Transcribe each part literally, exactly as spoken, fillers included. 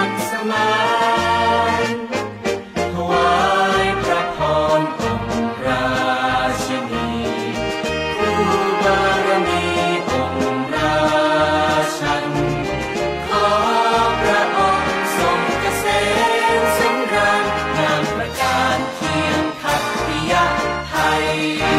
ดสมานถวายพระพรองค์ราชินีผู้บารมีองค์ราชันขอพระองค์ทรงเกษมสำราญงามประการเคียงทัพพิยไทย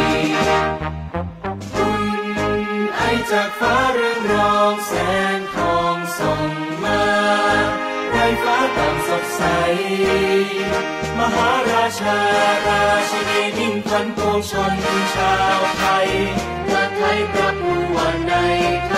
บุญไอจากฟ้าเรืองรองแสงทองส่องมาไร้ฟ้าต่างสดใสมหาราชาราชินียิ่งพันปวงชนชาวไทยพระไทยพระผู้ว่าใน